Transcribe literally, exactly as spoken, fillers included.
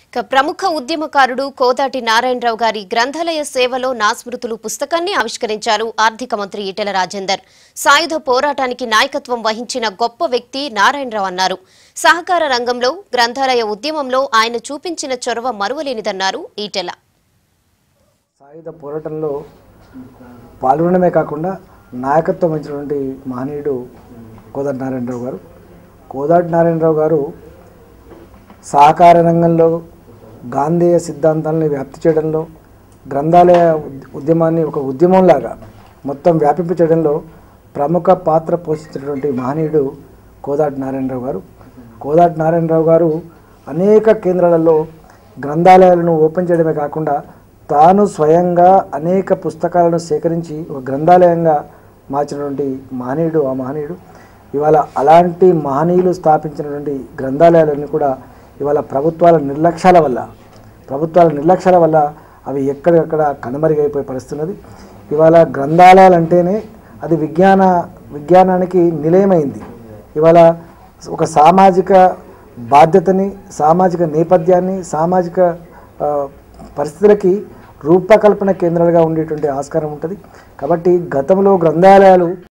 ప్రముఖ ఉద్యమకారుడు కోదాటి నారాయణరావు గారి గ్రంథాలయ సేవలో నా స్మృతులు పుస్తకాన్ని ఆవిష్కరించారు ఆర్థిక మంత్రి ఈటెల రాజేందర్. సాయుధ పోరాటానికి నాయకత్వం వహించిన గొప్ప వ్యక్తి నారాయణరావు అన్నారు. సహకార రంగంలో గ్రంథాలయ ఉద్యమంలో ఆయన చూపించిన చొరవ మరువలేనిదన్నారు ఈటెల. సాయుధ పోరాటంలో పాల్గొనడమే కాకుండా నాయకత్వం వహించినటువంటి మహనీయుడు కోదాటి నారాయణరావు గారు. కోదాటి నారాయణరావు గారు సహకార రంగంలో గాంధేయ సిద్ధాంతాలని వ్యాప్తి చేయడంలో, గ్రంథాలయ ఉద్యమాన్ని ఒక ఉద్యమంలాగా మొత్తం వ్యాపింప చేయడంలో ప్రముఖ పాత్ర పోషించినటువంటి మహనీయుడు కోదాటి నారాయణరావు గారు. కోదాటి నారాయణరావు గారు అనేక కేంద్రాలలో గ్రంథాలయాలను ఓపెన్ చేయడమే కాకుండా తాను స్వయంగా అనేక పుస్తకాలను సేకరించి ఒక గ్రంథాలయంగా మార్చినటువంటి మహనీయుడు ఆ మహనీయుడు. ఇవాళ అలాంటి మహనీయులు స్థాపించినటువంటి గ్రంథాలయాలన్నీ కూడా ఇవాళ ప్రభుత్వాల నిర్లక్ష్యాల వల్ల ప్రభుత్వాల నిర్లక్ష్యాల వల్ల అవి ఎక్కడెక్కడ కనుమరుగైపోయి పరిస్తున్నది. ఇవాళ గ్రంథాలయాలు అంటేనే అది విజ్ఞాన విజ్ఞానానికి నిలయమైంది. ఇవాళ ఒక సామాజిక బాధ్యతని, సామాజిక నేపథ్యాన్ని, సామాజిక పరిస్థితులకి రూపకల్పన కేంద్రాలుగా ఉండేటువంటి ఆస్కారం ఉంటుంది. కాబట్టి గతంలో గ్రంథాలయాలు